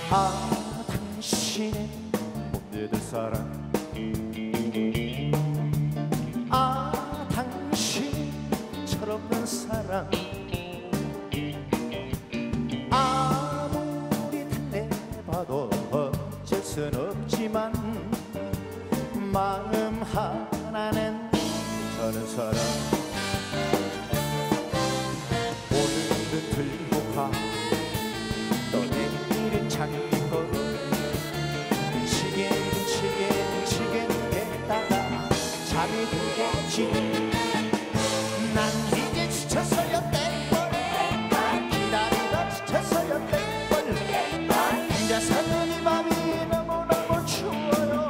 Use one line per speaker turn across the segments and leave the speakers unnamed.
아 당신의 못 믿을 사람, 아 당신 철없는 사랑, 아무리 달래봐도 어쩔 순 없지만 마음 하나는 저는 사랑. 오늘은 들고 가 또 내일은 장기 걸어 시계 대다가 잠이 들겠지. 난 이제 지쳤어요 땡벌, 기다리다 지쳤어요 땡벌. 혼자 사는 이 밤이 너무너무 추워요.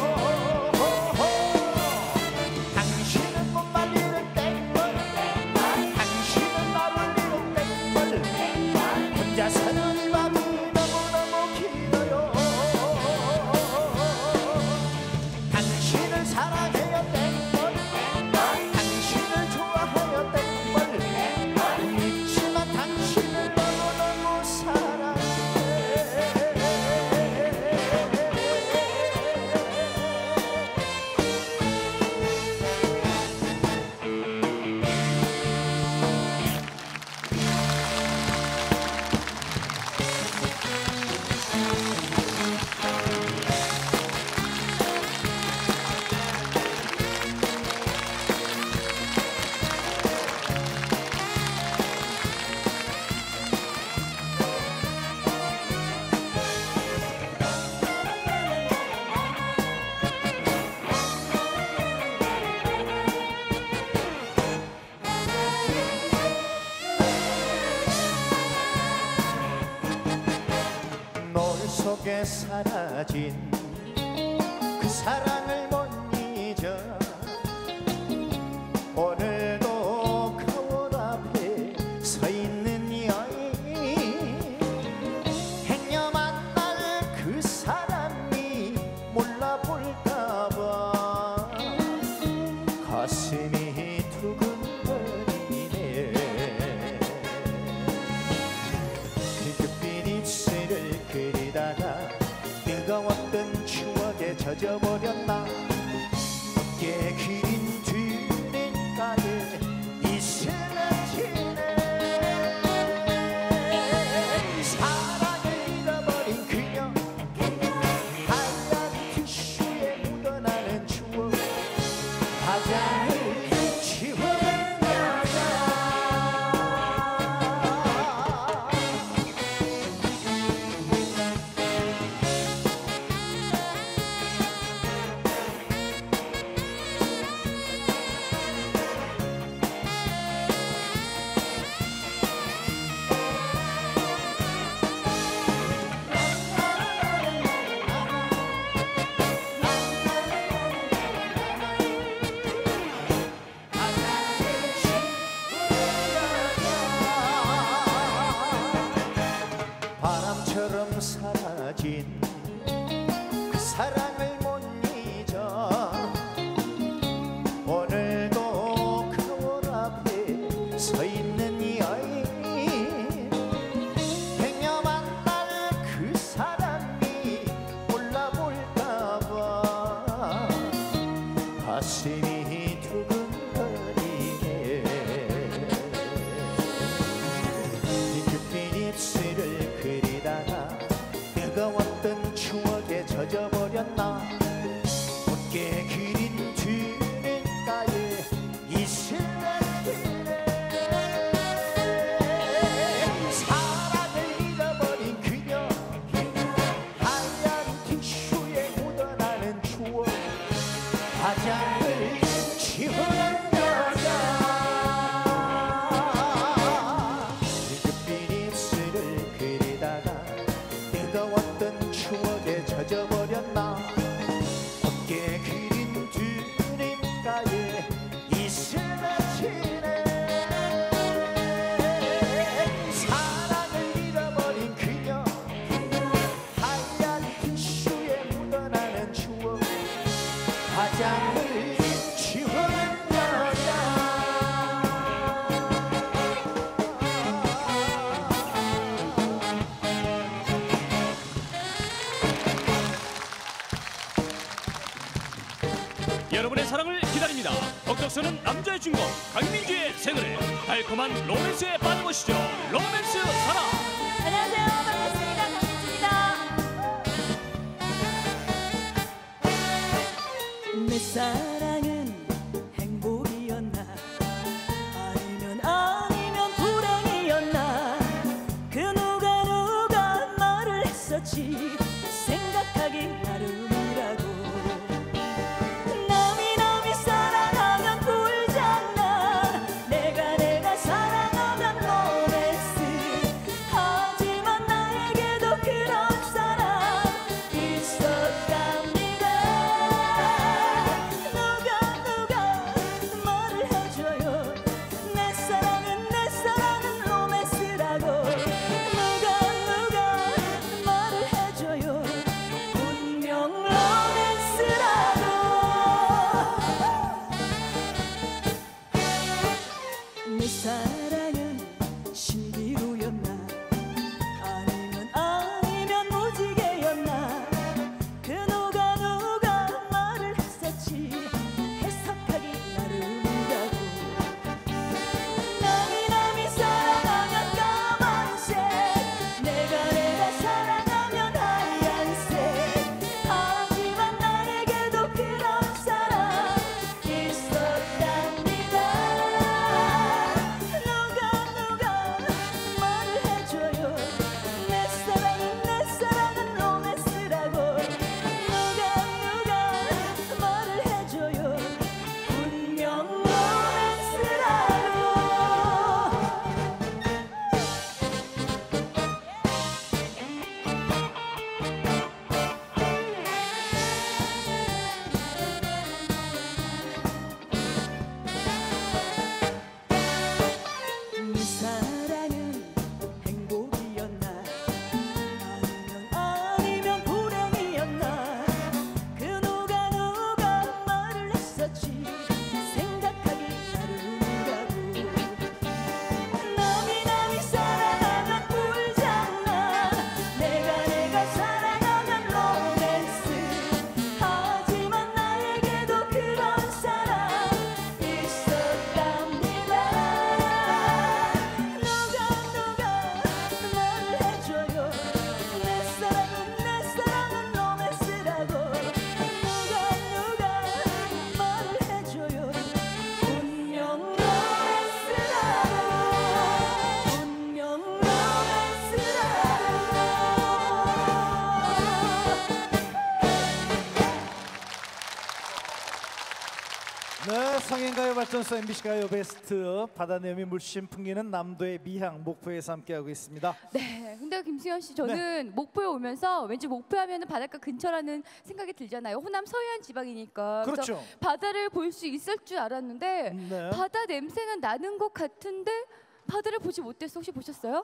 당신은 못 말리는 땡벌, 당신은 날 울리는 땡벌. 혼자 사는 이 밤이 너무너무 길어요. 당신을 사랑해요 땡벌, 당신을 좋아해요 땡벌. 믿지만 당신을 너무너무 사랑해. 노을 속에 사라진 그 사랑을 못 잊어. 오늘도 거울 앞에 서 있는 여인, 행여 만날 그 사람이 몰라볼까봐 가슴이 두근거리네. 핑크빛 입술을 그리다가 뜨거웠던 추억에 젖어버렸나. 어깨 그린 뒷가에 이슬을 지네. 사랑을 잃어버린 그녀, 하얀 티슈에 묻어나는 추억, 화장을 지워낸 여자. 바람처럼 사라진 그 사랑을 못 잊어. 오늘도 거울 앞에 서 있는 여인, 행여 만날 그 사람이 몰라볼까봐 가슴이 두근거리네. 핑크빛 입술을 그리다가 뜨거웠던 추억에 젖어버렸나. 어깨 그린 뒷가에 이슬을 지네. 사랑을 잃어버린 그녀, 하얀 티슈에 묻어나는 추억, 화장을 지워낸 여자. 핑크빛 입술을 그리다가 뜨거웠던 추억에 젖어버렸나. 어깨 그린 뒷가에 이슬을 지네. 사랑을 잃어버린 그녀, 하얀 티슈에 묻어나는 추억, 화장을 지워낸 여자.
여러분의 사랑을 기다립니다. 덕덕서는 남자의 주인공 강민주의 새 노래 달콤한 로맨스에 빠져보시죠. 로맨스 사랑.
안녕하세요. 반갑습니다. 강민주입니다. 내 사랑은 행복이었나 아니면 불행이었나 그 누가 말을 했었지 생각하기 나름이라고 남이 사랑하면 꿀장난 내가 사랑하면 로맨스 하지만 나에게도 그런 사람 있었답니다. 누가 말을 해줘요 내 사랑은 로맨스라고 누가 말을 해줘요 분명 로맨스라고 내 사랑은 신비로였나 아니면 무지개였나 그 누가 말을 했었지 해석하기 나름이라고 남이 사랑하면 까만색 내가 사랑하면 하얀색 하지만 나에게도 그런 사람 있었답니다. 누가 말을 해줘요 내 사랑은 로맨스라고 누가 말을 해줘요 분명 로맨스라고 내 사랑은 행복이었나 아니면 불행이었나 그 누가 말을 했었지 생각하기 나름이라고 남이 사랑하면 꿀장난 내가 사랑하면 로맨스 하지만 나에게도 그런 사람 있었답니다. 누가 말을 해줘요 내 사랑은 로맨스라고 누가 말을 해줘요 분명 로맨스라고 분명 로맨스라고
네, 성인가요 발전소 MBC 가요 베스트 바다내음이 물씬 풍기는 남도의 미향 목포에서 함께하고 있습니다.
네, 근데 김수현 씨 저는 목포에 오면서 왠지 목포하면은 바닷가 근처라는 생각이 들잖아요. 호남 서해안 지방이니까. 그래서
그렇죠.
바다를 볼 수 있을 줄 알았는데
네.
바다 냄새는 나는 것 같은데 바다를 보지 못했어. 혹시 보셨어요?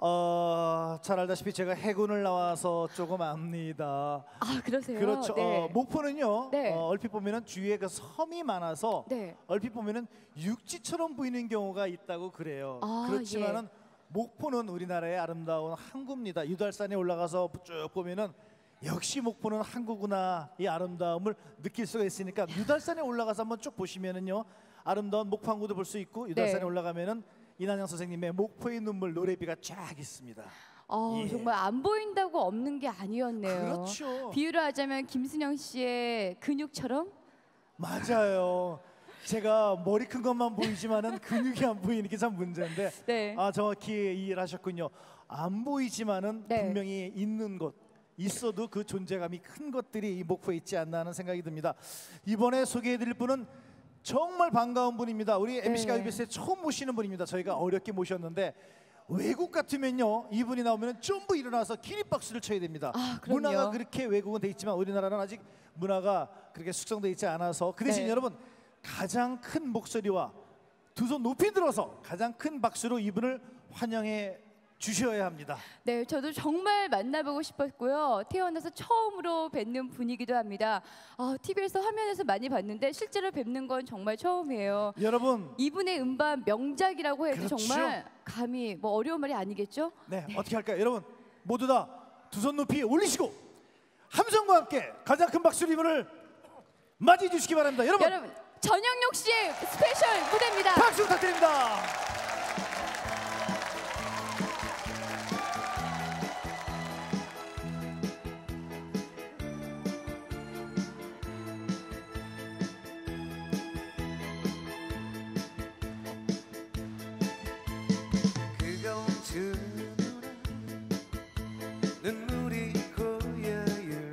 잘 알다시피 제가 해군을 나와서 조금 압니다.
아, 그러세요?
그렇죠.
네.
목포는요.
네.
얼핏 보면은 주위에 그 섬이 많아서
네.
얼핏 보면은 육지처럼 보이는 경우가 있다고 그래요.
아,
그렇지만은 목포는 우리나라의 아름다운 항구입니다. 유달산에 올라가서 쭉 보면은 역시 목포는 항구구나 이 아름다움을 느낄 수가 있으니까 유달산에 올라가서 한번 쭉 보시면은요 아름다운 목포 항구도 볼 수 있고 유달산에
네.
올라가면은 이난영 선생님의 목포의 눈물 노래비가 쫙 있습니다. 예.
정말 안 보인다고 없는 게 아니었네요.
그렇죠.
비유를 하자면 김순영 씨의 근육처럼?
맞아요. 제가 머리 큰 것만 보이지만은 근육이 안 보이는 게 참 문제인데
네.
정확히 이해를 하셨군요. 안 보이지만은
네.
분명히 있는 것 있어도 그 존재감이 큰 것들이 이 목포에 있지 않나 하는 생각이 듭니다. 이번에 소개해드릴 분은 정말 반가운 분입니다. 우리 MBC 가요베스트에 처음 모시는 분입니다. 저희가 어렵게 모셨는데 외국 같으면요 이분이 나오면 전부 일어나서 기립박수를 쳐야 됩니다.
그럼요.
문화가 그렇게 외국은 돼 있지만 우리나라는 아직 문화가 그렇게 숙성돼 있지 않아서 그 대신
네.
여러분 가장 큰 목소리와 두 손 높이 들어서 가장 큰 박수로 이분을 환영해 주셔야 합니다.
네, 저도 정말 만나보고 싶었고요. 태어나서 처음으로 뵙는 분이기도 합니다. TV에서 화면에서 많이 봤는데 실제로 뵙는 건 정말 처음이에요.
여러분,
이분의 음반 명작이라고 해도
그렇죠.
정말 감히 뭐 어려운 말이 아니겠죠?
네, 어떻게 할까요? 여러분 모두 다 두 손 높이 올리시고 함성과 함께 가장 큰 박수로 이분을 맞이해 주시기 바랍니다. 여러분,
여러분 전영록 씨의 스페셜 무대입니다.
박수 부탁드립니다.
눈물이 고여요.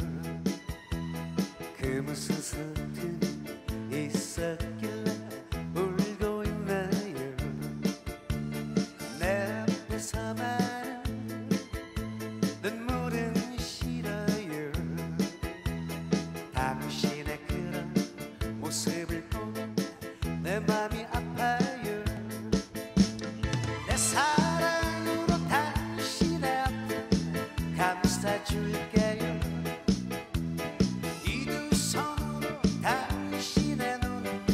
그 무슨 수든 있었길래 울고 있나요. 내 앞에서만 눈물은 싫어요. 당신의 그런 모습을 보면 내 맘이 아파요. 내 사랑으로 당신의 앞에 감싸줄게요. 이 두 손으로 당신의 눈을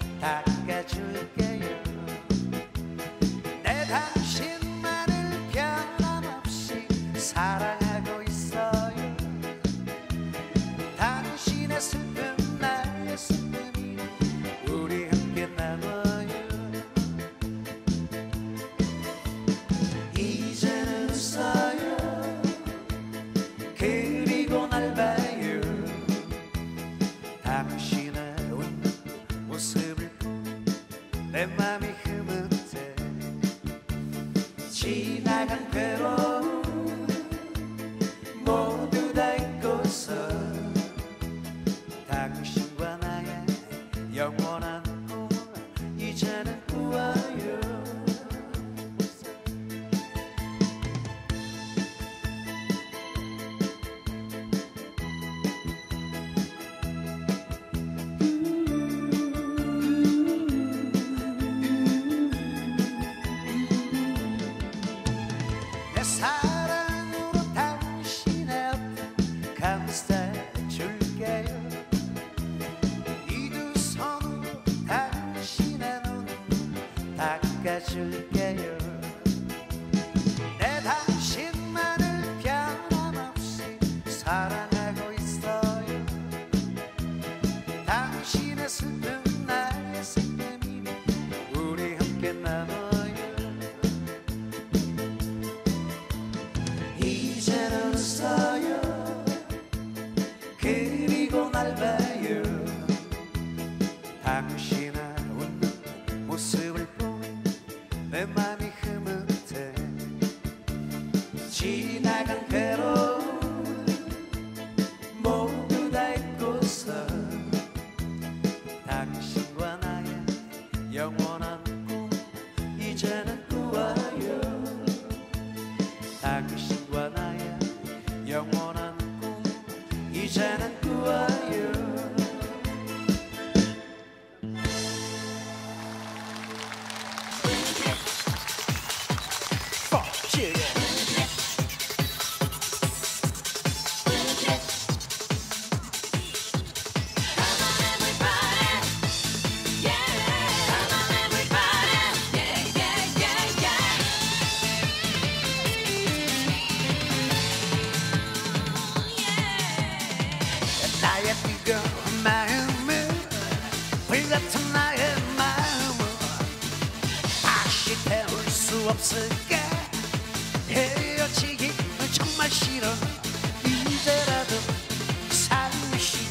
닦아줄게요. 내 당신만을 변함없이 사랑하고 있어요. 당신의 슬픔 나의 슬픔이 우리 함께 나눠요. 이제는 웃어요. 그리고 날 봐요. 당신의 웃는 모습을 보면 내 맘이 흐뭇해. 지나간 괴로움 모두 다 잊고서 당신과 나의 영원한 꿈을 이제는 꾸어요. 내 사랑으로 당신의 앞에 감싸줄게요. 이 두 손으로 당신의 눈을 닦아줄게요. 내 당신만을 변함없이 사랑하고 있어요. 당신의 슬픔 나의 슬픔이 우리 함께 나눠요. 이제는 웃어요. 그리고 날 봐요. 당신의 웃는 모습을 보면 내 맘이 흐뭇해. 지나간 괴로움 모두 다 잊고서 당신과 나의 영원한 꿈 이제는 꾸어요. 당신과 나의 영원한 꿈 이제는 꾸어요. 나의 뜨거운 마음을 불같은 나의 마음을 다시 태울 수 없을까. 헤어지기 정말 싫어. 이제라도 살며시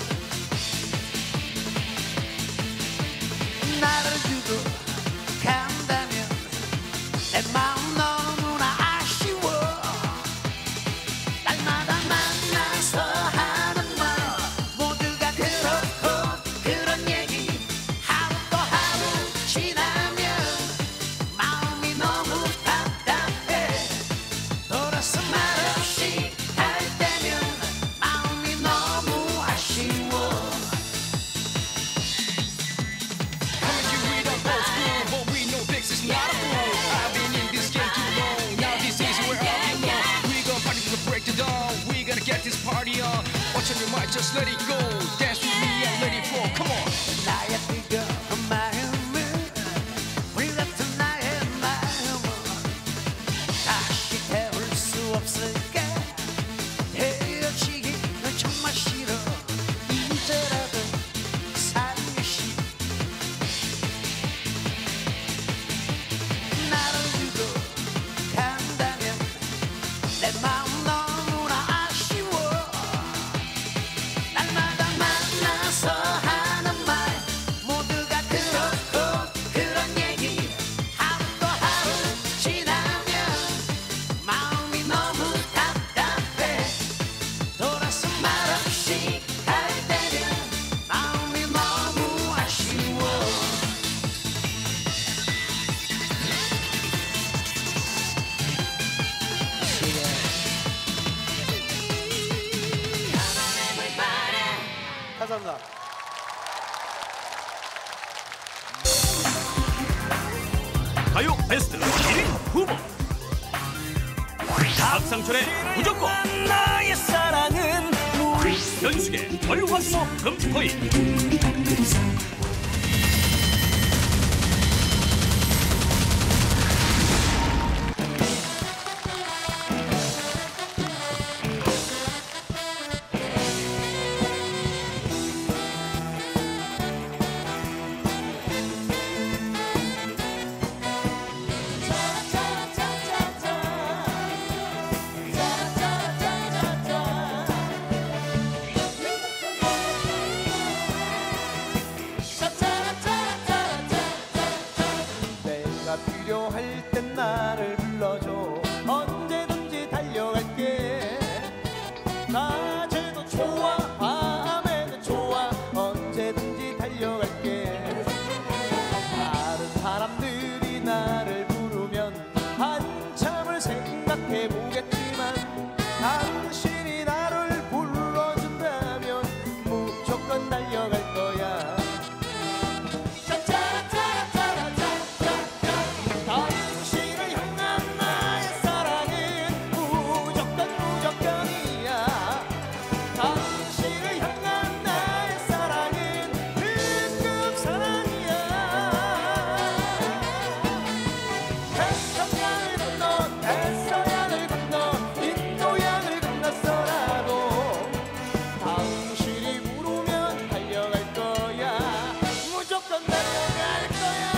나를 두고 간다면 내 마음 너무나 아쉬워. 날마다 만나서 하는 말 모두가 그렇고 그런 얘기 하루 또 하루 지나면 마음이 너무 답답해. 돌아서 말없이 갈 때면 마음이 너무 아쉬워.
Coming to read up old school, but we know this is not a fool. I've been in this game too long. Now this is where I belong. We gon' party to the break of dawn. We gonna get this party on. What's on your mind? Just let it go. Dance with me and let it flow. Come on.
나의 뜨거운 마음을 불같은 나의 마음을 다시 태울 수 없을까. 헤어지기 정말 싫어. 이제라도
감사합니다.
가요 베스트 1위 후보 박상철의 무조건
나의 사랑은
연숙의 월화수 금토일
내가 필요할 땐 나를 불러줘. 언제든지 달려갈게. 낮에도 좋아 밤에도 좋아 언제든지 달려갈게. 다른 사람들이 나를 부르면 한참을 생각해 보겠지만 당신이 나를 불러준다면 무조건 달려갈 거야. 당신을 향한 나의 사랑은 무조건 무조건이야. 당신을 향한 나의 사랑은 특급 사랑이야. 태평양을 건너 대서양을 건너 인도양을 건넜어라도 당신이 부르면 달려갈 거야. 무조건 달려갈 거야.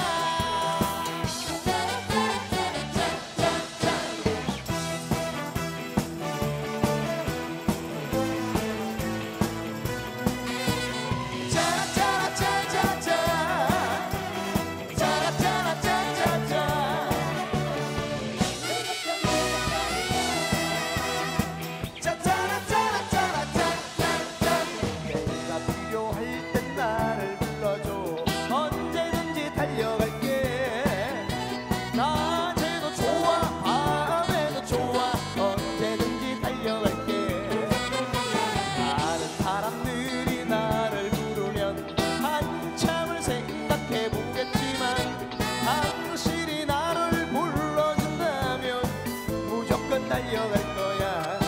내가 필요할 땐 나를 불러줘. 언제든지 달려갈게. 낮에도 좋아 밤에도 좋아 언제든지 달려갈게. 다른 사람들이 나를 부르면 한참을 생각해 보겠지만 당신이 나를 불러준다면 무조건 달려갈 거야.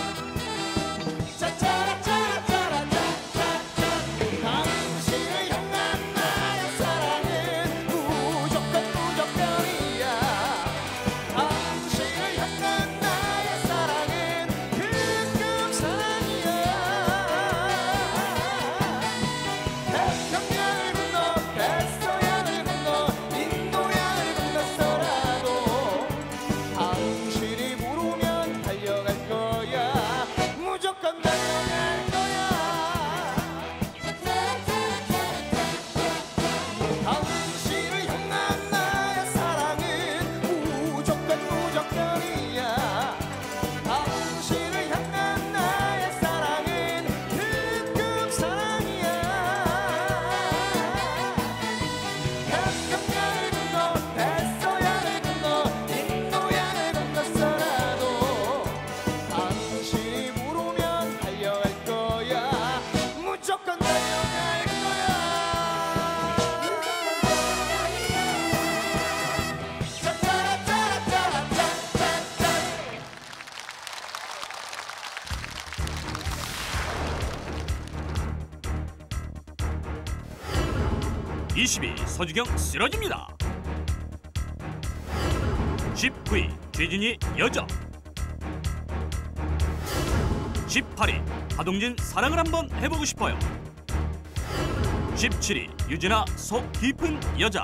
당신을 향한 나의 사랑은 무조건 무조건이야. 당신을 향한 나의 사랑은 특급 사랑이야. 태평양을 건너 대서양을 건너 인도양을 건넜어라도 당신이 부르면 달려갈 거야. 무조건 달려갈 거야. 당신을 향한 나의 사랑은 무조건 무조건이야. 당신을 향한 나의 사랑은 특급 사랑이야. 태평양을 건너 대서양을 건너 인도양을 건넜어라도 당신이 부르면 달려갈 거야. 무조건 달려갈 거야.
이 22 서주경 쓰러집니다 19위 최진희 여자 18위 하동진 사랑을 한번 해보고 싶어요 17위 유진아 속 깊은 여자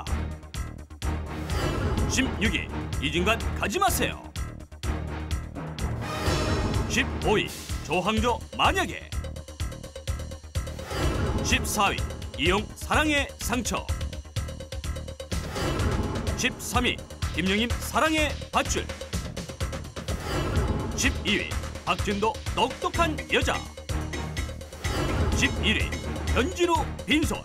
16위 이진관 가지 마세요 15위 조항조 만약에 14위 이용 사랑의 상처 13위 김영임 사랑의 밧줄 12위 박진도 똑똑한 여자 11위 현진우 빈손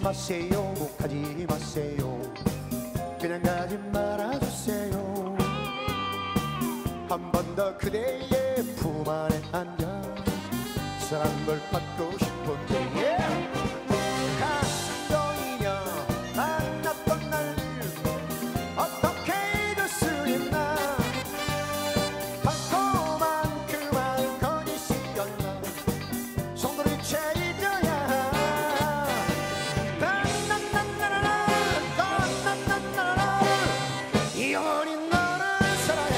마세요, 가지 마세요. 그냥 가지 말아주세요. 한 번 더 그대의 품 안에 앉아 사랑을 받고 싶은데 감동이냐 만났던 날 어떻게 잊을 수 있나. 달콤한 그만 거짓이었나. 손들이 채 잊어야. 영원히 너를 사랑해.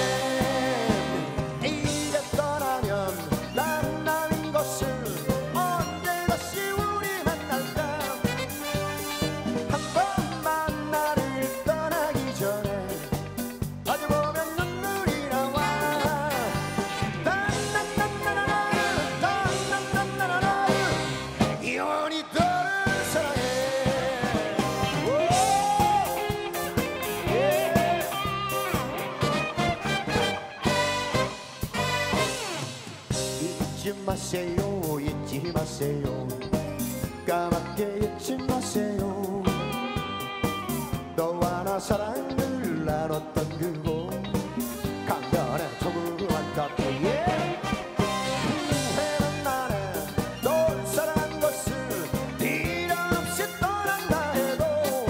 이제 떠나면 난 나인 것을 언제 다시 우리 만날까. 한 번만 나를 떠나기 전에 마주보면 눈물이 나와. 영원히 너를 사랑해. 잊지 마세요, 잊지 마세요. 까맣게 잊지 마세요. 너와 나 사랑을 나눴던 그곳 강변의 조그만 카페에 후회는 나네. 널 사랑한 것을 미련 없이 떠난다 해도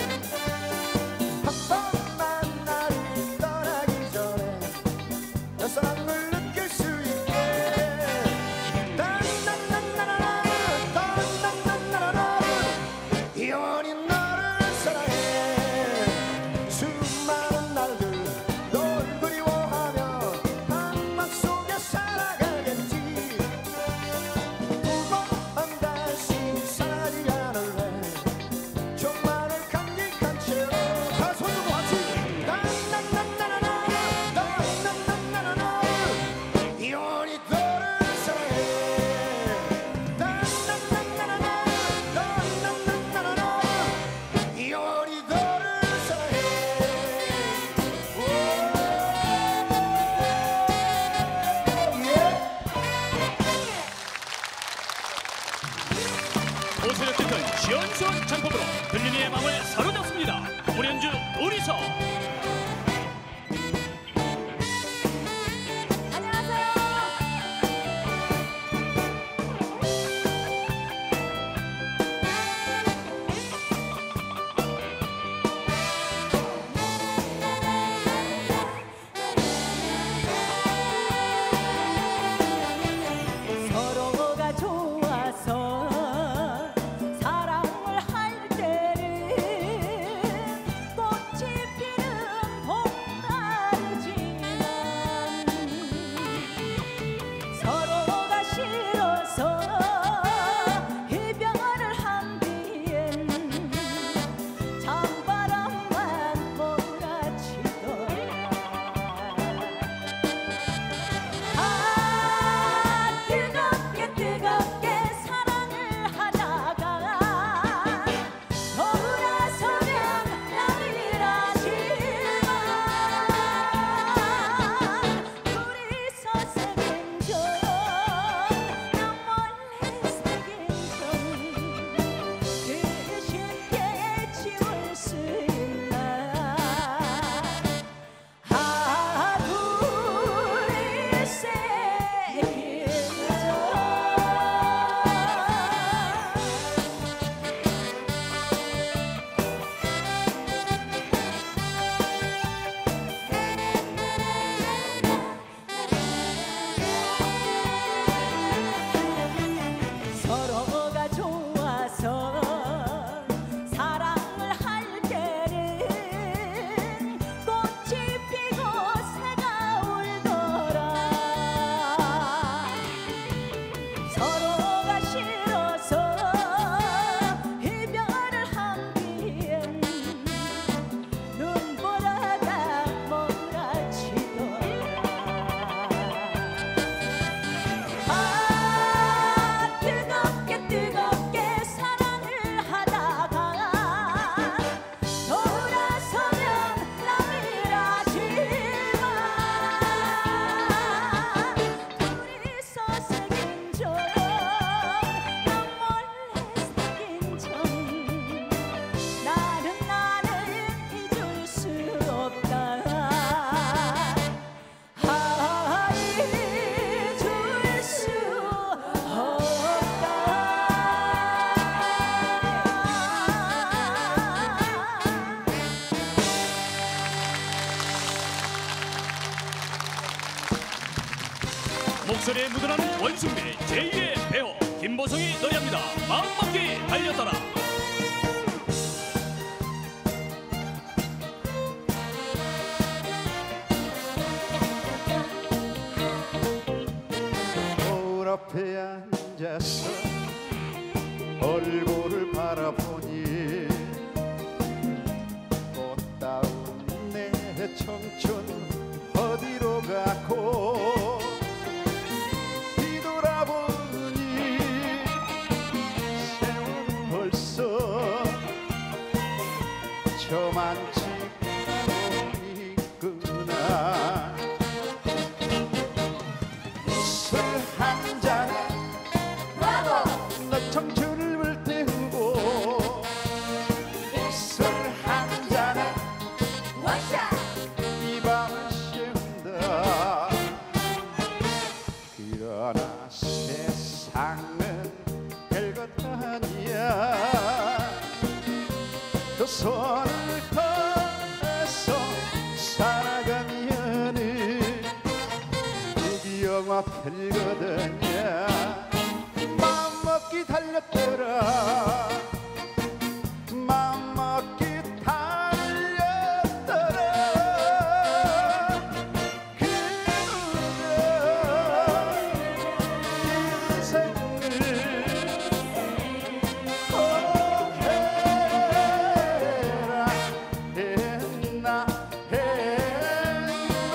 한 번만 나를 떠나기 전에 내 사랑을 느낄 수 있게. 영원히 너를 사랑해. 수많은 날들 널 그리워하며 낭만 속에 살아가겠지. 두 번 다시 사지 않을래. 정말을 간직한 채로 다 손들고 같이. 영원히 너를 사랑해. 영원히 너를 사랑해.
옷을 뜯은 시원시원 장법으로 들린이의 마음을 사로잡습니다. 우리 연주 둘이서.
서로가 좋아서 사랑을 할 때는 꽃이 피는
목소리에 묻어나는 원숭미 제2의 배우 김보성이 노래합니다. 마음먹기 달려더라.
거울 앞에 앉아서 얼굴을 바라보니 꽃다운 내 청춘 어디로 가고 뒤돌아보니 세월 벌써 저만치 있구나. 술 한잔에 너 청춘을 불태우고 술 한잔에 이 밤을 세운다. 그러나 세상은 별것 아니야. 그 손을 꺼내서 살아가면은 우리 영화 별거든요. 마음먹기 달렸더라. 마음먹기 달렸더라. 그대로 인생을 해라 했나 했나.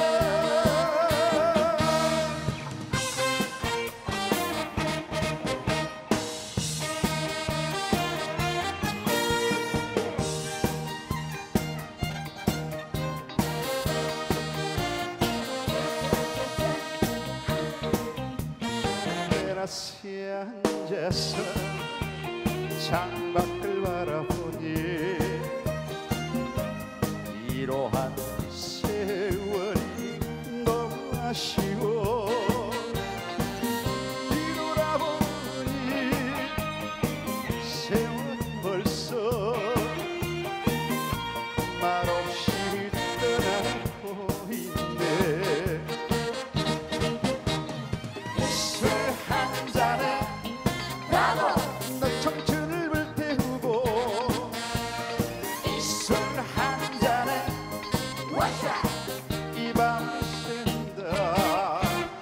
테라스에 앉아서 창밖을 바라보니 이러한 세월이 너무 아쉬워. 뒤돌아보니 세월 벌써 말없이 떠나고 있네. 술 한잔에 너 청춘을 불태우고 술 한잔에 이 밤을 샌다.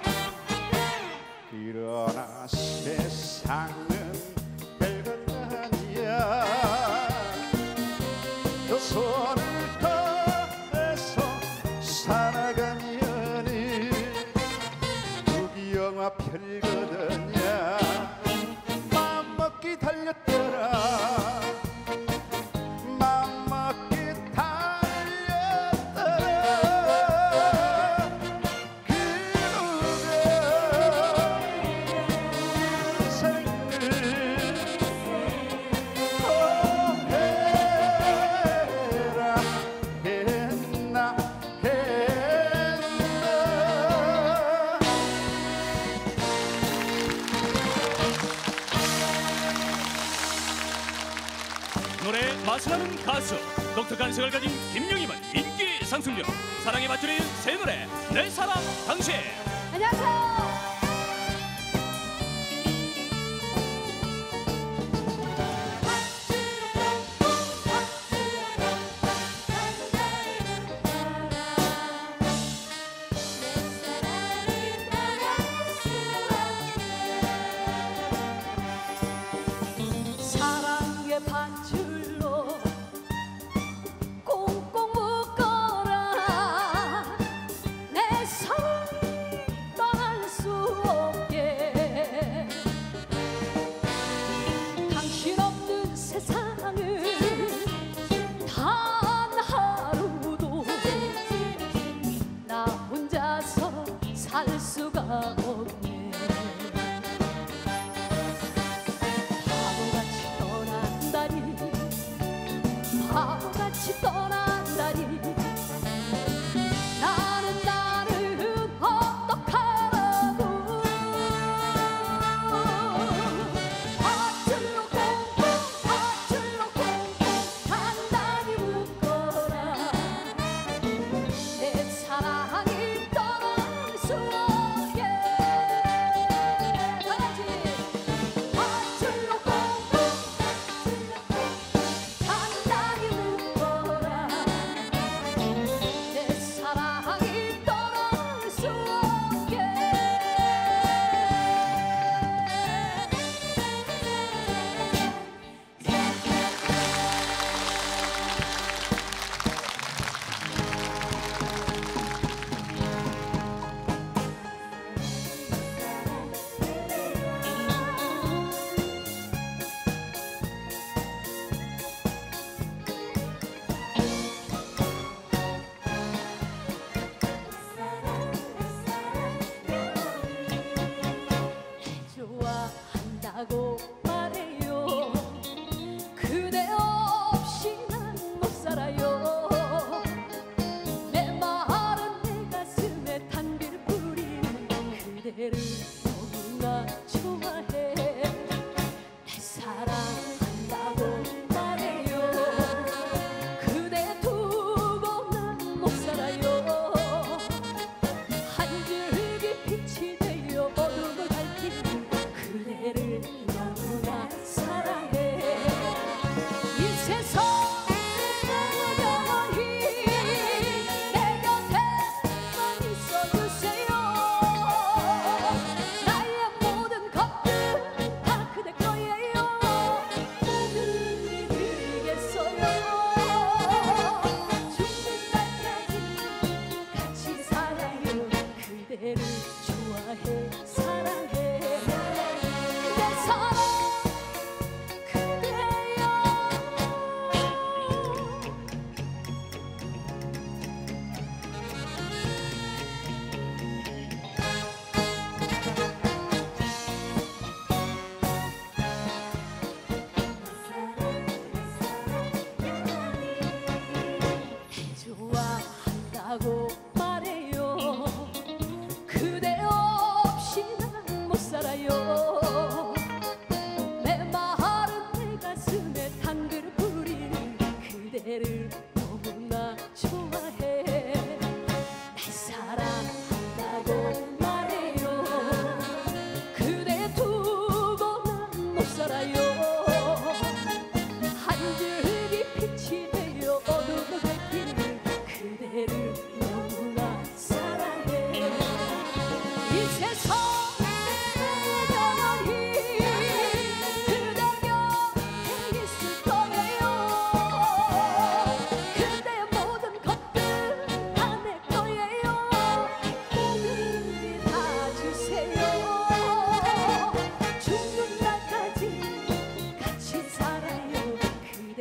그러나 세상은 별것 아니야. 그 손을 꺼내서 살아가면은 우리 영화 별거든요. 마음먹기 달렸더라. 마음먹기 달렸더라.
노래에 맛을 아는 가수 독특한 색을 가진 김용임은 인기 상승률 사랑에 맞추는 새 노래 내 사랑 당신.
안녕하세요.
사랑의 밧줄로 꽁꽁 묶어라. 내 사랑이 떠날 수 없게. 당신 없는 세상을 단 하루도 나 혼자서 살 수가 없네. 바보같이 떠난다니 나는 어떡하라고. 밧줄로 꽁꽁 단단히 묶어라. 내 사랑이 떠날 수 없게.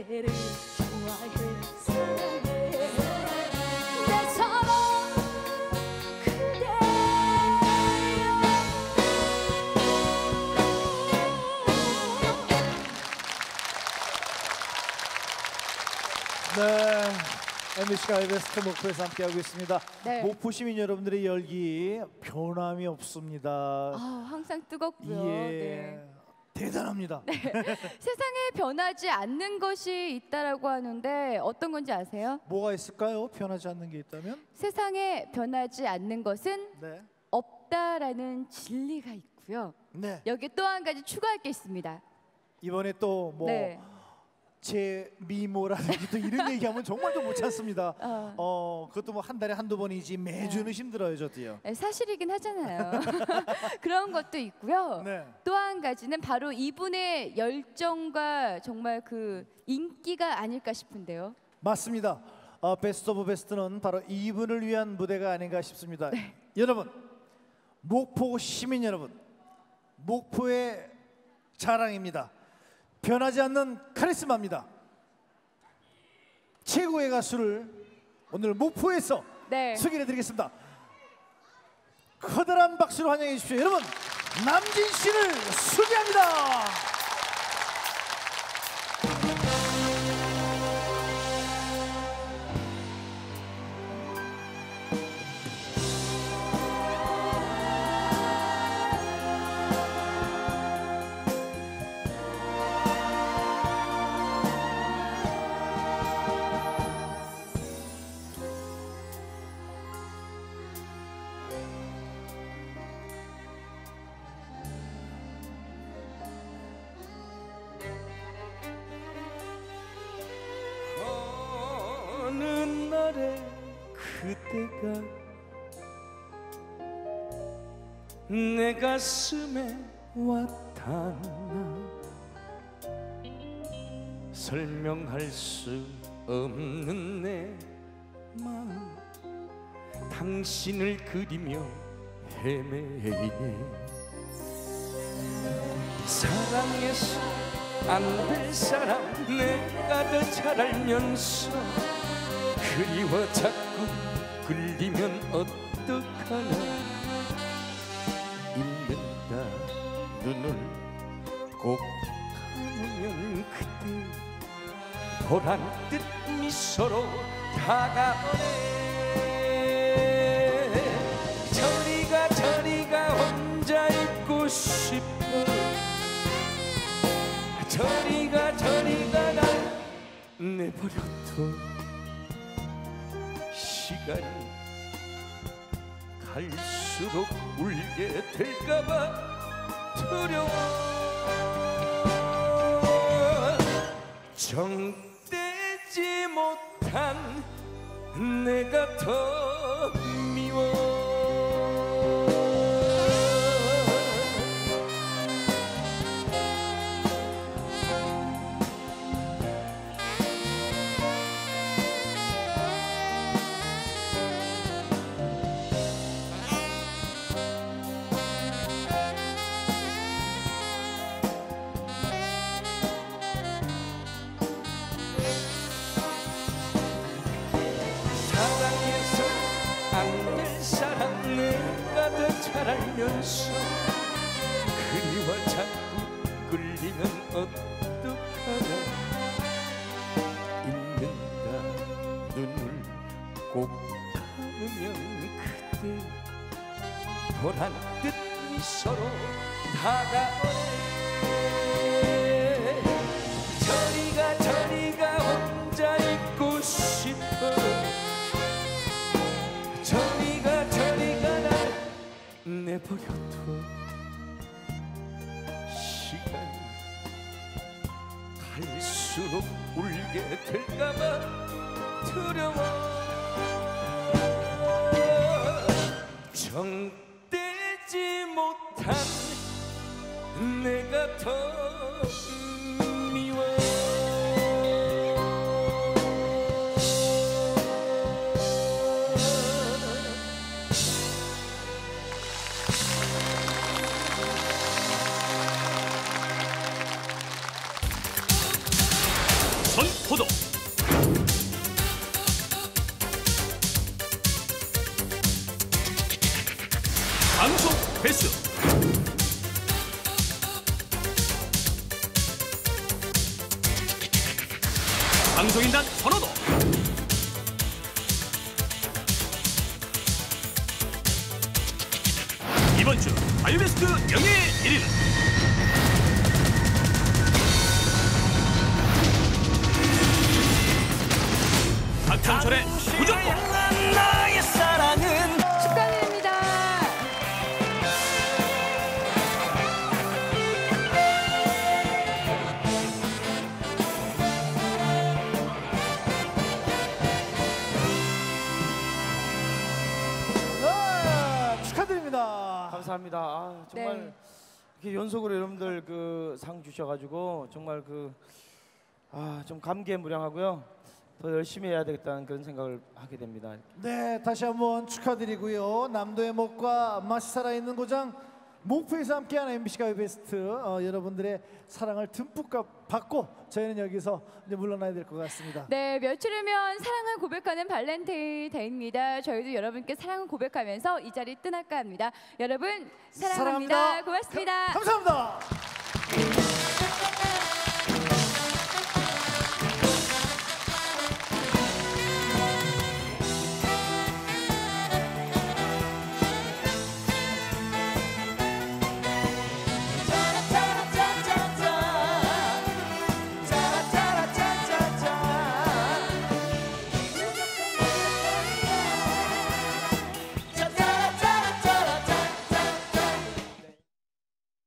그대를 좋아해 사랑해 내 사랑 그대여.
네, MBC 가요베스트 목포에서 함께하고 있습니다.
네.
목포 시민 여러분들의 열기 변함이 없습니다.
아, 항상 뜨겁고요.
예,
네.
대단합니다.
세상에 변하지 않는 것이 있다라고 하는데 어떤 건지 아세요?
뭐가 있을까요? 변하지 않는 게 있다면?
세상에 변하지 않는 것은
네,
없다라는 진리가 있고요.
네.
여기 또 한 가지 추가할 게 있습니다.
이번에 또 뭐
네.
제 미모라든지 또 이런 얘기하면 정말 좀 못 참습니다.
어.
그것도 뭐 한 달에 한두 번이지 매주는 힘들어요, 저도요.
네, 사실이긴 하잖아요. 그런 것도 있고요.
네.
또 한 가지는 바로 이분의 열정과 정말 그 인기가 아닐까 싶은데요.
맞습니다. 베스트 오브 베스트는 바로 이분을 위한 무대가 아닌가 싶습니다.
네.
여러분, 목포 시민 여러분, 목포의 자랑입니다. 변하지 않는 카리스마입니다. 최고의 가수를 오늘 목포에서
네.
소개해드리겠습니다. 커다란 박수로 환영해 주십시오. 여러분, 남진 씨를 소개합니다.
어느 날에 그대가 내 가슴에 와닿나 설명할 수 없는 내 마음 당신을 그리며 헤매이네 사랑해서 안 될 사람 내가 더 잘 알면서 그리워 자꾸 끌리면 어떡하나 잊는다 눈을 꼭 감으면 그때 보란 듯 미소로 다가오네 저리가 혼자 있고 싶어 저리가 날 내버려둬 시간이 갈수록 울게 될까봐 두려워 정되지 못한 내가 더 미워 사랑해서 안 될 사람 내가 더 잘 알면서 그리워 자꾸 끌리면 어떡하나 잊는다 눈을 꼭 감으면 그대 보란 듯 미소로 다가오네 저리가 혼자 있고 싶어 저리가 날 내버려둬 시간이 갈수록 울게 될까봐 두려워 정되지 못한 내가 더 미워
전포도. 방송 횟수. 방송인단 선호도. 이번 주 가요베스트 영예 1위는 박정철의 무조건.
나의 사랑은
축하드립니다.
네, 축하드립니다.
감사합니다. 아, 정말
네.
이렇게 연속으로 여러분들 그 상 주셔가지고 정말 좀 감개무량하고요. 더 열심히 해야 되겠다는 그런 생각을 하게 됩니다.
네, 다시 한번 축하드리고요. 남도의 목과 맛이 살아있는 고장 목포에서 함께하는 MBC 가요 베스트 여러분들의 사랑을 듬뿍 받고 저희는 여기서 이제 물러나야 될 것 같습니다.
네, 며칠 후면 사랑을 고백하는 발렌타인데이입니다. 저희도 여러분께 사랑을 고백하면서 이 자리 떠날까 합니다. 여러분 사랑합니다.
사랑합니다.
고맙습니다.
감사합니다.